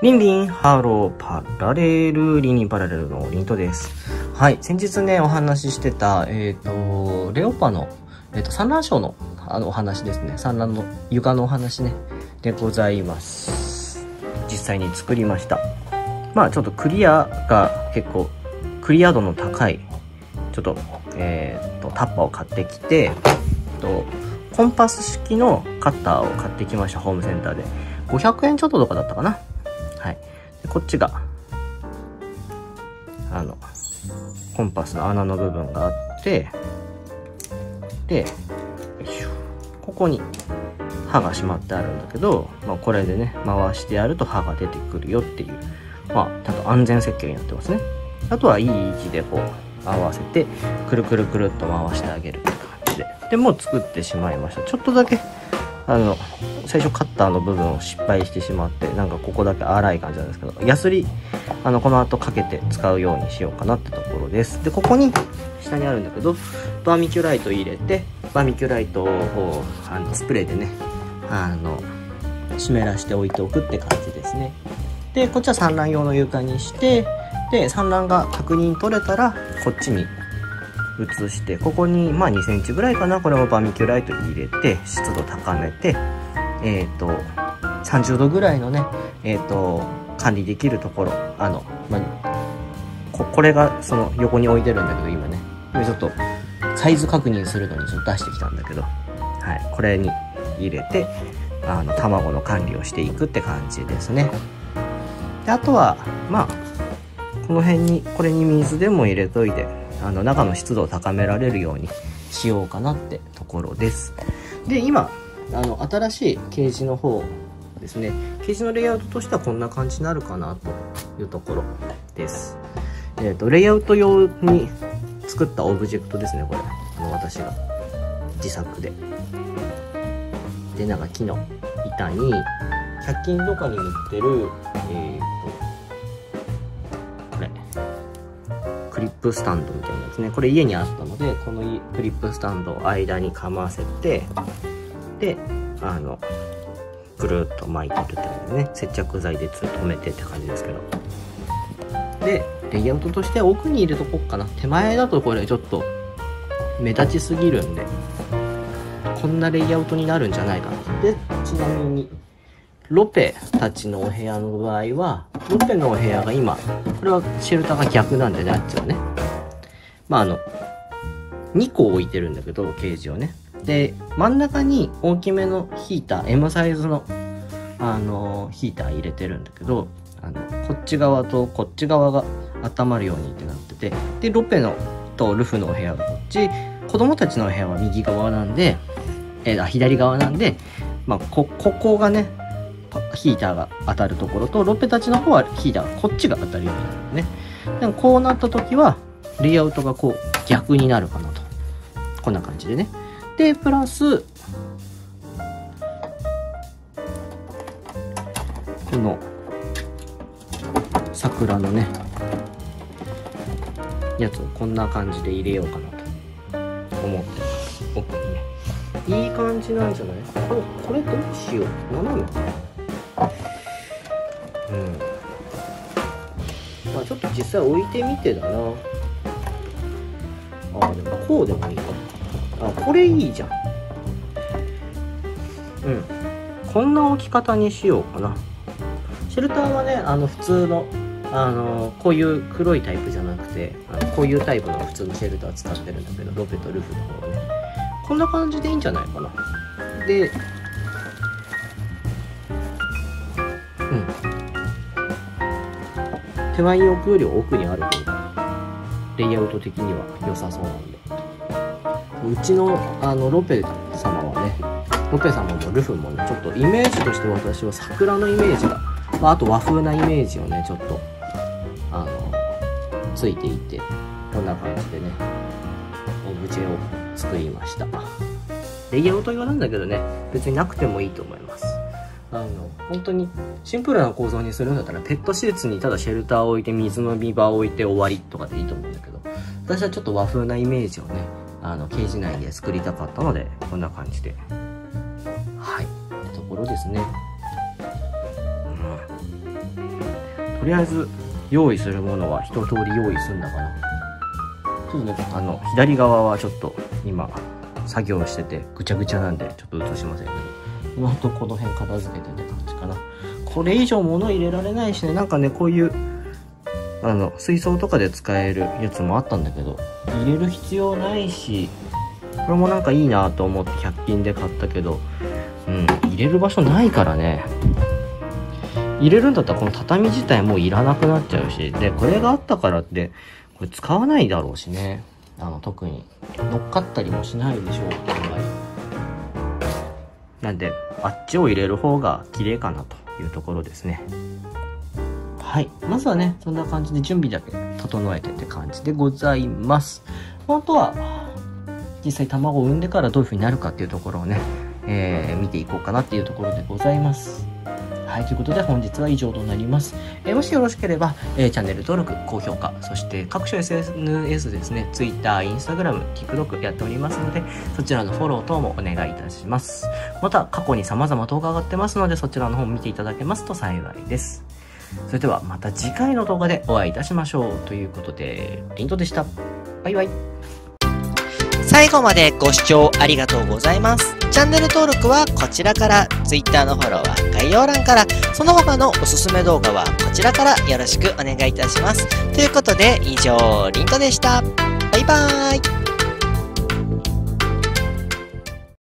リンリン、ハロー、パラレル、リンリンパラレルのリントです。はい、先日ね、お話ししてた、レオパの、産卵床の、お話ですね。産卵の床のお話ね、でございます。実際に作りました。まあ、ちょっとクリアが結構、クリア度の高い、ちょっと、タッパーを買ってきて、コンパス式のカッターを買ってきました、ホームセンターで。500円ちょっととかだったかな。はい。でこっちが、コンパスの穴の部分があって、で、よいしょ。ここに刃がしまってあるんだけど、まあ、これでね、回してやると刃が出てくるよっていう、まあ、ちゃんと安全設計になってますね。あとはいい位置でこう、合わせて、くるくるくるっと回してあげるって感じで。で、もう作ってしまいました。ちょっとだけ、最初カッターの部分を失敗してしまって、なんかここだけ粗い感じなんですけど、ヤスリ、この後かけて使うようにしようかなってところです。で、ここに、下にあるんだけど、バーミキュライト入れて、バーミキュライトを、スプレーでね、湿らして置いておくって感じですね。で、こっちは産卵用の床にして、で、産卵が確認取れたら、こっちに移して、ここに、まあ2センチぐらいかな、これもバーミキュライト入れて、湿度高めて、30度ぐらいのね、管理できるところ、これがその横に置いてるんだけど、今ね、ちょっとサイズ確認するのにちょっと出してきたんだけど、はい、これに入れて、卵の管理をしていくって感じですね。で、あとは、まあ、この辺に、これに水でも入れといて、中の湿度を高められるようにしようかなってところです。で、今、新しいケージの方ですね。ケージのレイアウトとしてはこんな感じになるかなというところです。レイアウト用に作ったオブジェクトですね、これ。私が自作で。で、なんか木の板に、100均とかに売ってる、これ。クリップスタンドみたいなやつね。これ家にあったので、このクリップスタンドを間にかませて、で、ぐるっと巻いてるって感じでね、接着剤で留めてって感じですけど。で、レイアウトとしては奥に入れとこっかな。手前だとこれちょっと目立ちすぎるんで、こんなレイアウトになるんじゃないかな。で、ちなみに、ロペたちのお部屋の場合は、ロペのお部屋が今、これはシェルターが逆なんでね、あっちはね。まあ2個置いてるんだけど、ケージをね。で、真ん中に大きめのヒーター、M サイズの、ヒーター入れてるんだけど、こっち側とこっち側が温まるようにってなってて、で、ロペのとルフのお部屋がこっち、子供たちのお部屋は右側なんで、左側なんで、まあ、ここがね、ヒーターが当たるところと、ロペたちの方はヒーターがこっちが当たるようになるんでね。でもこうなった時は、レイアウトがこう逆になるかなと。こんな感じでね。で、プラス、この、桜のね、やつをこんな感じで入れようかなと思ってます。奥にね。いい感じなんじゃない？これどうしよう。斜め。まあちょっと実際置いてみてだな。でもこうでもいいか。これいいじゃん。こんな置き方にしようかな。シェルターはね、普通の、こういう黒いタイプじゃなくて、こういうタイプの普通のシェルター使ってるんだけど、ロペとルフの方ね。こんな感じでいいんじゃないかな。で、手前に置くより奥にある方が、レイアウト的には良さそうなんで。うちの、ロペ様はね、ロペ様もルフもね、ちょっとイメージとして私は桜のイメージが、あと和風なイメージをね、ちょっと、ついていて、こんな感じでね、オブジェを作りました。レイアウト用なんだけどね、別になくてもいいと思います。本当にシンプルな構造にするんだったら、ペット施設にただシェルターを置いて、水飲み場を置いて終わりとかでいいと思うんだけど、私はちょっと和風なイメージをね、ケージ内で作りたかったので、こんな感じで。はい。ってところですね。 とりあえず用意するものは一通り用意するんだかな。ちょっとね、左側はちょっと今作業しててぐちゃぐちゃなんでちょっと映しませんけど、今んとこの辺片付けてって感じかな。これ以上物入れられないしね、なんかね、こういう水槽とかで使えるやつもあったんだけど、入れる必要ないし、これもなんかいいなと思って100均で買ったけど、入れる場所ないからね。入れるんだったらこの畳自体もういらなくなっちゃうし、でこれがあったからってこれ使わないだろうしね。特に乗っかったりもしないでしょう、あんまり。なんであっちを入れる方が綺麗かなというところですね。はい、まずはね、そんな感じで準備だけ整えてって感じでございます。あとは実際卵を産んでからどういう風になるかっていうところをね、見ていこうかなっていうところでございます。はい、ということで本日は以上となります。もしよろしければ、チャンネル登録、高評価、そして各種 SNS ですね、Twitter、Instagram、TikTok やっておりますので、そちらのフォロー等もお願いいたします。また、過去に様々動画上がってますので、そちらの方も見ていただけますと幸いです。それではまた次回の動画でお会いいたしましょう。ということで、リントでした。バイバイ。 最後までご視聴ありがとうございます。チャンネル登録はこちらから、Twitter のフォローは概要欄から、その他のおすすめ動画はこちらからよろしくお願いいたします。ということで、以上、リントでした。バイバーイ。